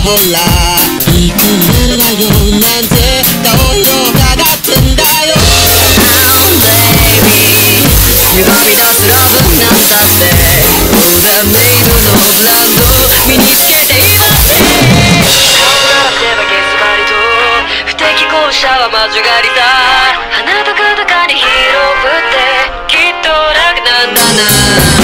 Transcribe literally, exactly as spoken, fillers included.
ほらいつまでだよなんて顔色がかってんだよ Oh baby 歪み出すラブなんだってオーダーメイドのブランド身につけていますね顔ならせばゲスバリと不適合者は魔女狩りだ鼻とかとかにヒーロー振ってきっと楽なんだな